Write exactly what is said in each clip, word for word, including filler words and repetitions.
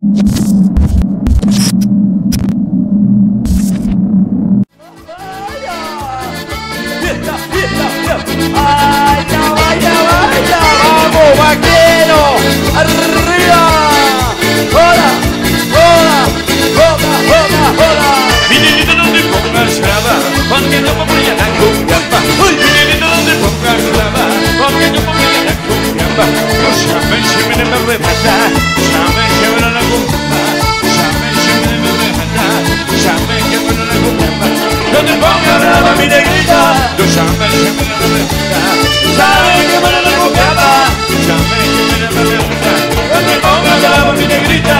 Fiesta, fiesta, fiesta. ¡Vaya, vaya, vaya! ¡Vamos, vaquero! ¡Arriba! ¡Hola! ¡Hola! ¡Hola, hola, hola! Vinilito, no te pongas brava, porque no voy a la cumbiamba. Vinilito, no te pongas brava, porque no voy a la cumbiamba. No sabes si me debe rematar, sabes que me la cumbiamba, sabes si me debe rematar, sabes que me la cumbiamba. No te pongas brava, mi negrita, no sabes si me debe rematar, sabes que me la cumbiamba, sabes que me debe rematar. No te pongas brava, mi negrita.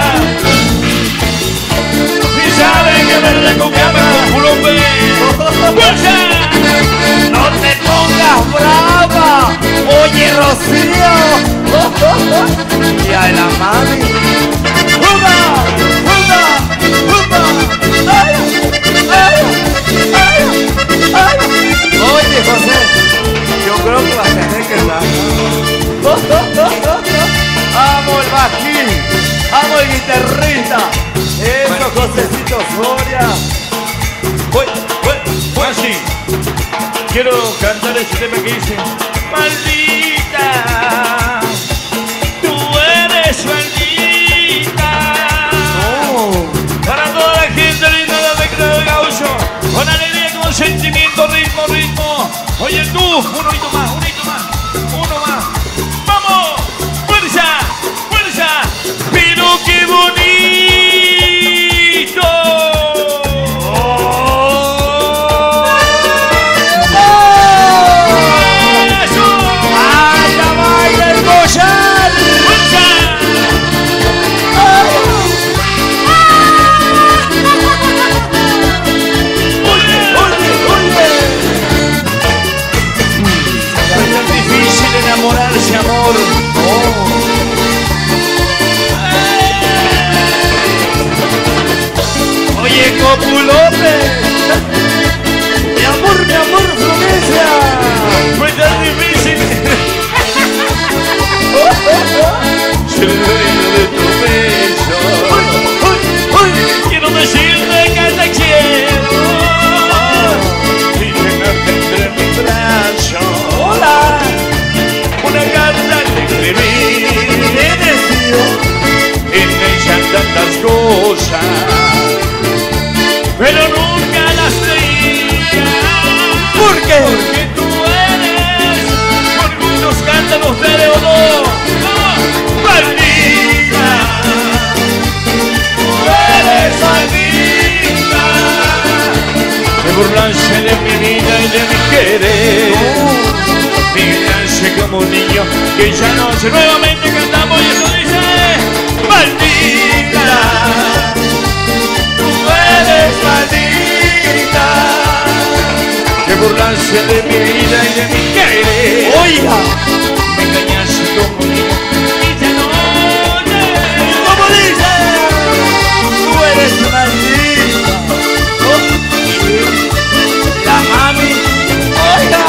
Saben que me recogían culo ¡fuerza! ¡No te pongas brava! ¡Oye, Rocío! ¡Y a la mami! ¡Juga! ¡Juga! ¡Juga! ¡Ay! ¡Ay! ¡Ay! ¡Ay! Oye, José, yo creo que vas a tener que dar. ¡Amo el bajín! ¡Amo el guitarrista! ¡Eso, Josecito Soria! Voy, voy, voy así. Quiero cantar ese tema que dice: maldita, tú eres maldita. Oh. Para toda la gente linda de Recreo del Gaucho, con alegría, con sentimiento, ritmo, ritmo. Oye tú, un hito más, un hito más, uno más. ¡Vamos! ¡Fuerza! ¡Fuerza! ¡Pero qué bonito! Enamorarse, amor. Oh. Oye, copulote. Mi amor, mi amor, Florencia. Fue tan difícil. Se me duele de tu beso. Uy, uy, uy. Quiero decirte que te quiero y tenerte entre mis brazos. Hola. Una carta te escribí, ¿Qué decido? en ella tantas cosas, pero nunca las leía. ¿Por qué? Porque tú eres orgullos cántanos de Leodoro. ¡Oh! ¡Maldita! Tú eres maldita. Me burlaste de mi vida y de mi querer. Me gritaste como un niño que ya no sé. Nuevamente cantamos y eso dice: maldita, tú eres maldita. Te burlaste de mi vida y de mi querer. Oiga. Me engañaste como un niño y ya no sé. ¿Cómo dice? Tú eres maldita. Oh, sí. La mami. Oiga.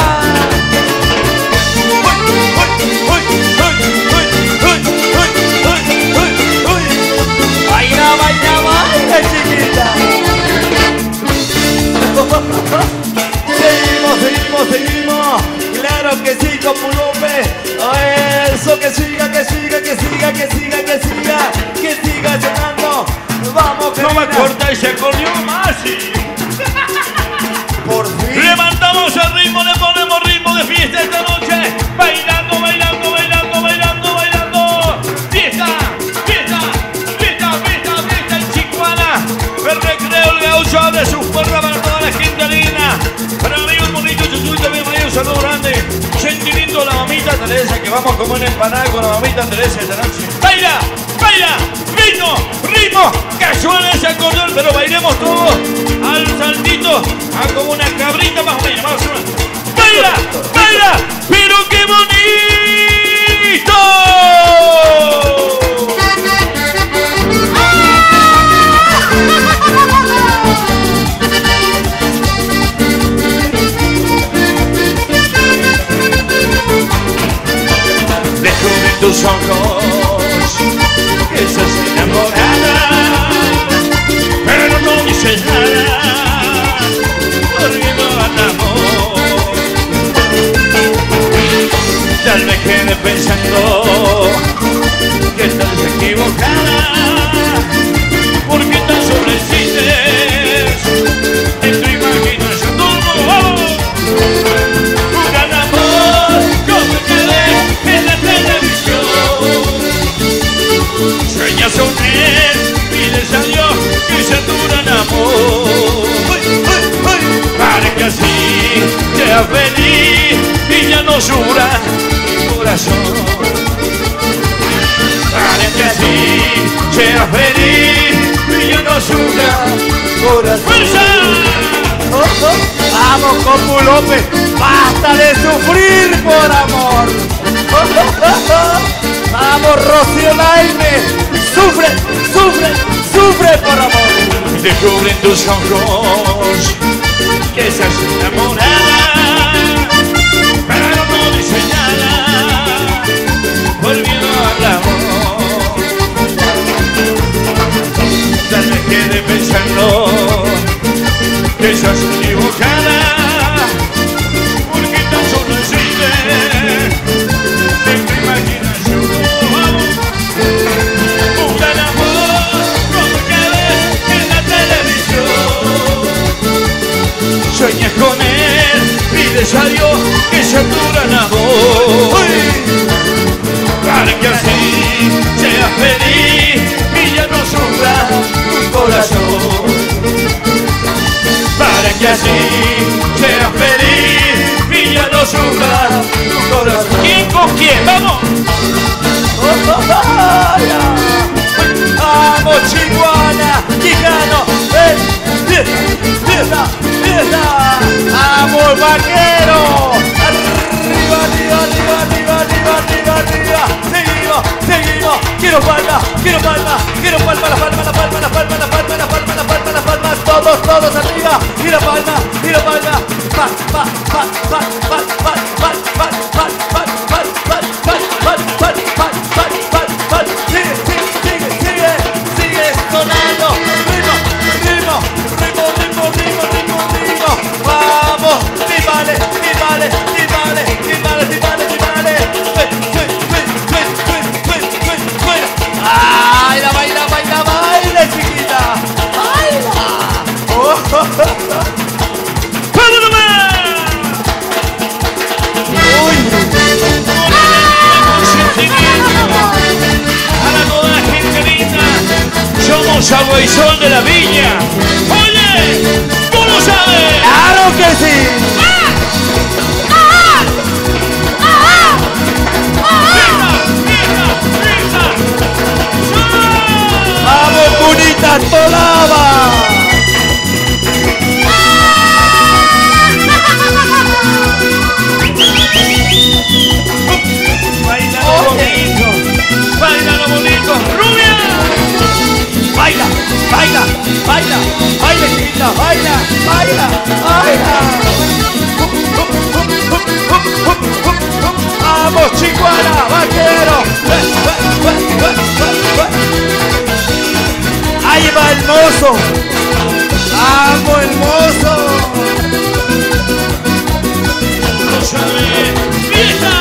Baila, baila, baila, chiquita. Seguimos, seguimos, seguimos. Claro que sí, Copulope. Eso, que siga, que siga, que siga, que siga, que siga, que siga sonando. Vamos, que No me corta ese acordeón más. por fin. Levantamos el ritmo, le ponemos ritmo de fiesta esta noche. Bailando, bailando, bailando, bailando, bailando. Fiesta, fiesta, fiesta, fiesta, fiesta en Chicuana. El Recreo el Gaucho abre sus puertas para toda la gente linda. Para amigos bonitos, Chuchuy también, un saludo grande. Sentimiento la mamita Teresa, que vamos como una empanada con la mamita Teresa esta noche. ¡Baila! ¡Baila! ¡Ritmo! ¡Ritmo! ¡Que suene ese acordeón! Pero bailemos todos al saltito, a como una cabrita más o menos. Vamos a ver. ¡Baila! ¡Baila! ¡Pero qué bonito! Dejo de tus ojos que estás enamorada. equivocada, porque tan solo existes en tu imaginación. Todo vamos. Un gran amor como el que ves en la televisión. Sueñas con él, pides a Dios que sea tu gran amor, para que así seas feliz y ya no sufra tu corazón. Para que así seas feliz y ya no sufra tu corazón. ¡Fuerza! Oh, oh. Vamos, Compu López, basta de sufrir por amor. Oh, oh, oh, oh. Vamos, Rocío Laime, sufre, sufre, sufre por amor. Descubren tus ojos que estás enamorada, pero no dice nada por miedo al amor. Tal vez quede pensando que estás equivocada, porque tan solo existe en tu imaginación. Un gran amor como que ves en la televisión. Sueñas con él, pides a Dios que sea tu gran amor, para que así seas feliz y ya no sufra tu corazón. Para que así seas feliz y ya no sufra tu corazón. ¿Quién con quién? ¡Vamos! Oh, oh, oh, yeah. Vamos, Chihuahua, Quijano, eh, fiesta, fiesta, fiesta. Vamos, vaquero, arriba, arriba, arriba, arriba, arriba, arriba, arriba. Seguimos, seguimos. Quiero palma, quiero palma, quiero palma, la palma, la palma, la palma, la palma, la palma, la palma, la palma. Todos, todos arriba. Y la palma, y la palma. Pa, pa, pa, pa, pa, pa, pa, pa, pa, pa, pa, pa, pa, pa, pa, pa. Sigue, sigue, sigue, sigue, sigue sonando. Ritmo, ritmo, ritmo, ritmo, ritmo, ritmo, ritmo. Vamos, y vale, y vale, y vale, y vale, y vale, y vale. Baila, baila, baila, baila, chiquita. Baila. Oh, oh, oh. Somos agua y sol de la viña. Oye, ¿tú lo sabes? ¡Claro que sí! ¡Vamos, bonita Tolaba! Bailalo bonito, bailalo bonito, rubia. Baila, baila, baila, baila, chiquita, baila, baila, baila. Vamos, Chihuahua, vaquero. Ahí va el mozo. Vamos, el mozo. No sabe, fiesta.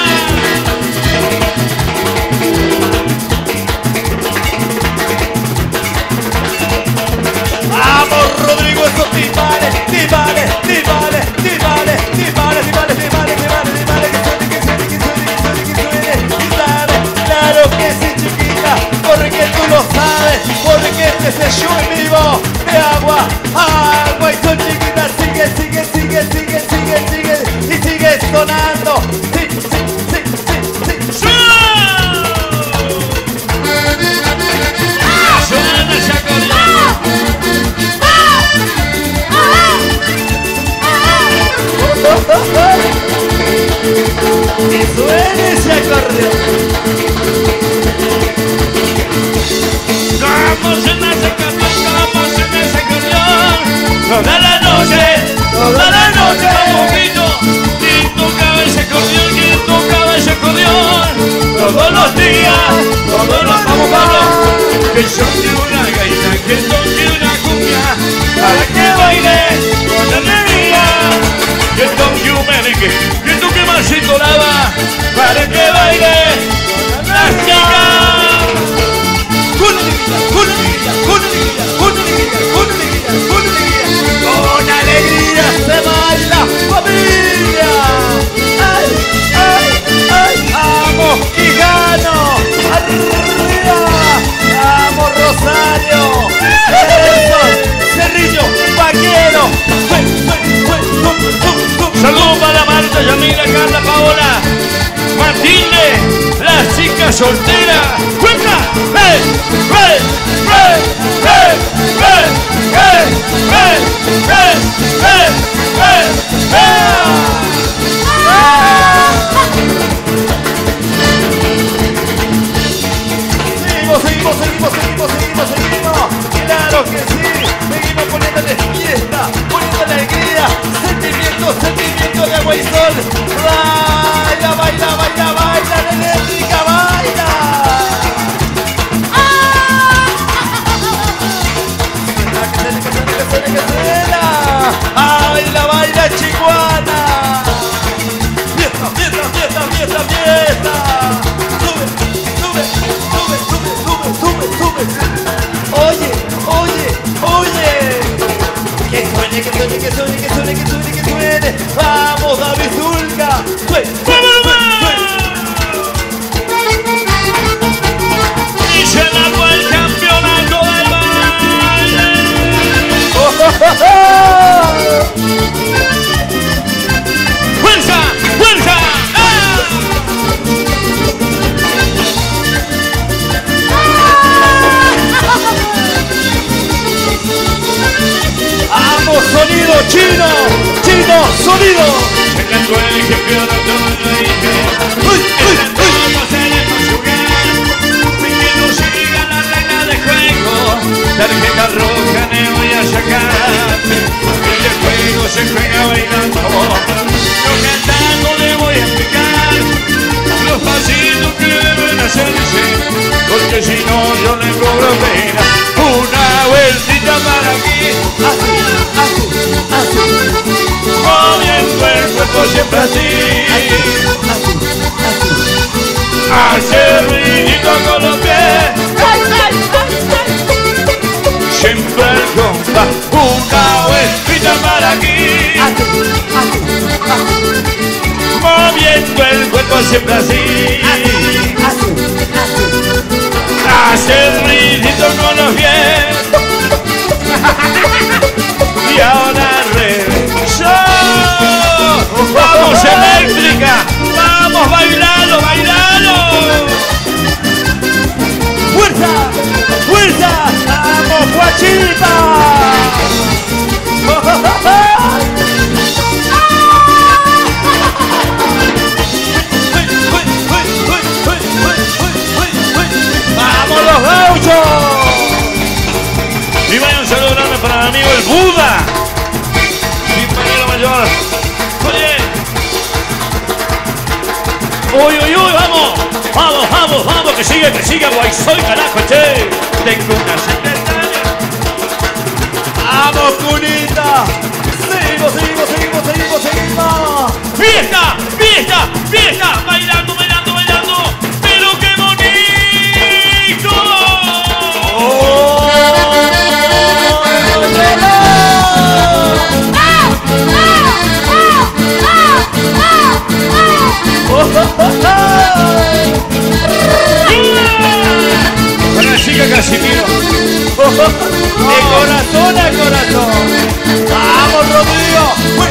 Vamos, Rodrigo, esos timbales, timbales, timbales, timbales, timbales, timbales, timbales, timbales, timbales, que suene, que suene, que suene, que suene, que suene. Claro, claro que sí, chiquita, porque tú lo sabes, porque este es el show en vivo de agua, agua y son chiquita, sigue, sigue, sigue, sigue, sigue, sigue, y sigue sonando. Sí, sí, sí, sí, sí. Suena esa corriente. Y suene ese acordeón. Vamos en ese camión, vamos en ese camión. Toda la noche, toda la noche. Un poquito, ¿quién tocaba ese acordeón? ¿Quién tocaba ese acordeón? Todos los días, todos los vamos, vamos. Que son de una gaita, que son de una cumbia, para que baile con alegría. Que toque un merengue, que toque masito lava, para que baile con las chicas. con alegría, con alegría, con alegría, con alegría, con alegría. Con alegría se baila, familia. ¡Ay, ay, ay! ¡Vamos, Quijano! ¡Arriba! ¡Vamos, Rosario! ¡Eso! ¡Cerrillo! ¡Vaquero! Saludos para Marta, Yamila, Carla, Paola, Matilde, la chica soltera. ¡Cuenta! ¡Ven! ¡Ven! ¡Ven! ¡Ven! ¡Ven! ¡Ven! ¡Ven! ¡Ven! ¡Ven! ¡Ven! Seguimos, seguimos, seguimos, seguimos, seguimos, seguimos. Claro que sí. Seguimos poniéndole fiesta, poniéndole alegría, sentimiento, sentimiento de agua y sol. Baila, baila, baila, baila, eléctrica, baila. Que suene, que suene, que suene, que suena. Baila, baila, Chihuahua. Fiesta, fiesta, fiesta, fiesta, fiesta. Sube, sube, sube, sube, sube, sube, sube. Oye, oye, oye. Que suene, que suene, que suene, que suene, que suene, que suene. Vamos, David Zulca. Suene, suene, suene. Y se largó el campeonato del baile. Oh, oh, oh, oh. ¡Fuerza! ¡Fuerza! ¡Ah! ¡Vamos, sonido chino! ¡Chino, sonido! Se largó el campeonato del baile. ¡Uy, uy, uy! Vamos a conjugar. Que no siga la regla de juego. Tarjeta roja me voy a sacar. El juego se juega bailando. Yo cantando le voy a explicar los pasitos que deben hacerse, porque si no yo le cobro pena. Una vueltita para aquí, Así, así, así. moviendo el cuerpo siempre así. Así, así. Hacer ridículo con los pies, siempre el compás. Una vueltita para aquí, Así, así, así. moviendo el cuerpo siempre así. Así, así, así. Hacer ridículo con los pies. Y ahora regresó. Vamos, eléctrica. Vamos, bailalo, bailalo. ¡Fuerza! ¡Fuerza! ¡Vamos, Guachipa! ¡Vamos, los gauchos! Y vaya un saludo grande para mi amigo el Buda, mi compañero mayor. Oye, uy, uy, uy, vamos, vamos, vamos, vamos, que sigue, que sigue, guay, soy carajo, che. Tengo una secretaria. ¡Vamos, Cunita! ¡Seguimos, seguimos, seguimos, seguimos, seguimos! ¡Fiesta, fiesta, fiesta! Bailando, bailando, bailando. ¡Pero qué bonito! ¡Oh! Con la chica Casimiro. De corazón a corazón. ¡Vamos, Rodrigo!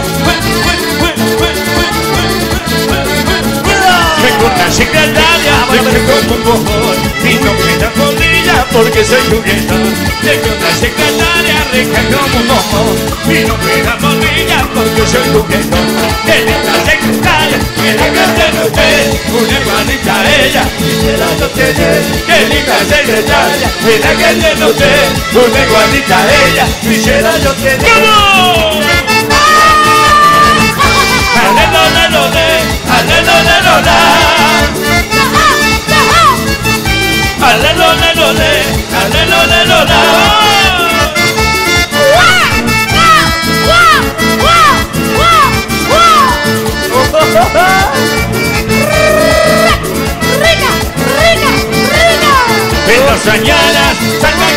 Tengo una secretaria, siempre como un bojón. Y no me da polilla porque soy juguetón. Tengo una secretaria rica como un bojón. Y no me da polilla porque soy juguetón. Tiene una secretaria que la canta usted. Una igualita a ella, quisiera yo tener. Qué linda secretaria, que la canta usted. Una igualita a ella, quisiera yo tener. ¡Vamos! Alelolelole, alelolelole. Alelolelole, alelolelole. Rica, rica, rica. En las mañanas salgo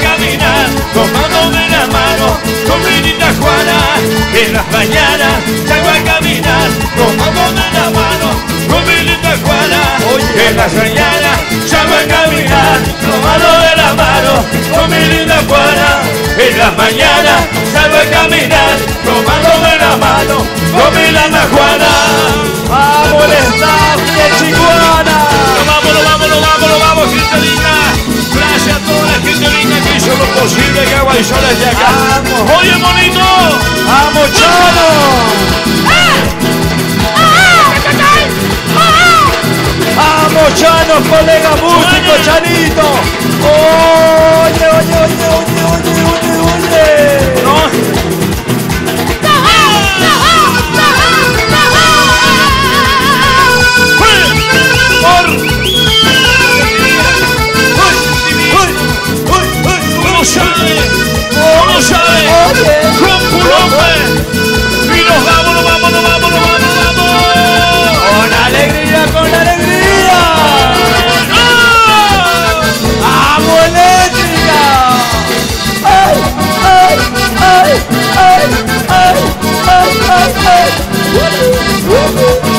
En las mañanas salgo a caminar, tomándome la mano con mi lana Juana. ¡Vamos, el staff de Chicuana! Vámonos, vámonos, vámonos, vamos, gente linda. Gracias a toda la gente linda que hizo lo posible que Agua y Sol esté acá. ¡Vamos! ¡Oye, bonito! ¡Vamos, Chano! ¡Vamos, Chano, colega músico, Chanito! ¡Oye, oye, oye, oye, oye, oye, oye! No. ¿Cómo sabe? ¿Cómo sabe? Con Pulombe. Y nos vámonos, vámonos, vámonos, vámonos, vámonos. ¡Con alegría, con alegría! ¡Vamos, eléctrica! ¡Ay, ay, ay, ay, ay, ay, ay, ay!